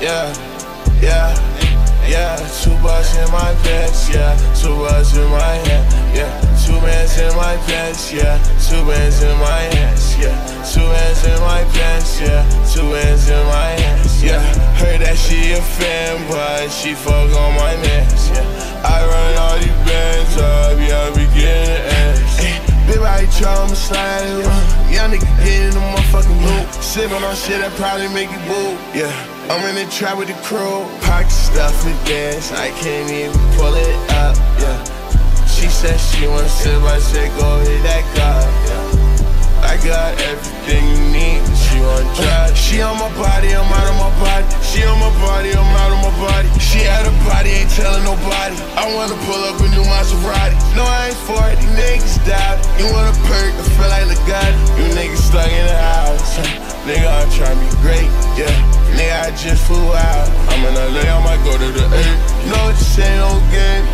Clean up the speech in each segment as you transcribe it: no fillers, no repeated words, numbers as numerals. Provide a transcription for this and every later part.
yeah, yeah, yeah. 2 bucks in my pants, yeah. 2 bucks in my hand, yeah. 2 bands in my pants, yeah. 2 bands in my hands, yeah. 2 bands in my pants, yeah. 2 bands in my hands, yeah. Heard that she a fan, but she fuck on my mans, yeah. I run all these bands up, yeah, I be getting the ass. Big body try, I'ma slide it, young nigga get in the motherfucking loop. Sippin' on shit that probably make you boo, yeah. I'm in the trap with the crew, pocket stuff and dance, I can't even pull it up, yeah. She said she wanna sip, I said go hit that car, yeah. I got everything you need, she wanna drive. She on my body, I'm out of my body. She on my body, I'm out of my body. She at a party, ain't telling nobody. I wanna pull up a new Maserati. No, I ain't for it, these niggas doubt it. You want a perk, I feel like Legati. You niggas stuck in the house, nigga, I'm tryna be great, yeah. Nigga, I just flew out. I'm in LA, I might go to the A. No, this ain't no game,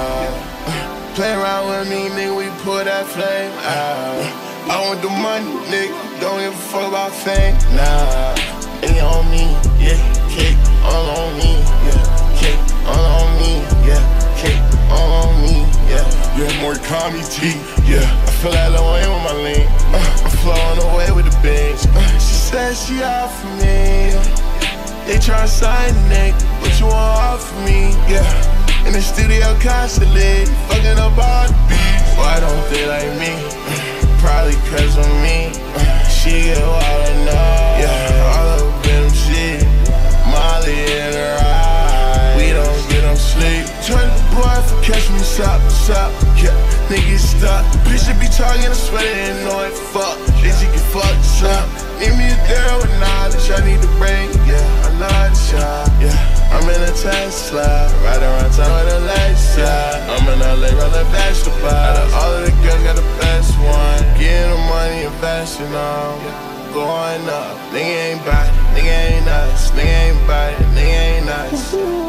play around with me, nigga, we pull that flame out. I want the money, nigga, don't give a fuck about fame, nah. Ain't on me, yeah, cake all on me, yeah, cake all on me, yeah, cake all on me, yeah. Yeah, more Kami T, yeah. I feel like Lil Wayne with my lean, I'm flowing away with the bench. She said she out for me, they tryna sign the nigga, what you want off of me, yeah. In the studio constantly, fucking up all the beats. Why don't they like me? Probably cause of me. She get wild enough, yeah. All up in them shit, Molly in her eyes. We don't get them sleep. Turn the boy for catching me, what's up, yeah. Niggas stuck. Bitch should be talking, I swear they didn't know it, fuck. Bitch, you get fucked up. Need me a girl with knowledge, I need to bring, yeah. I know how to shot, yeah. I'm in a Tesla, ride around town with a lights out. I'm in LA, rollin' vegetable. Out of all of the girls, got the best one. Getting the money, investing on, going up. Nigga ain't body, nigga ain't nice, nigga ain't body, nigga ain't nice.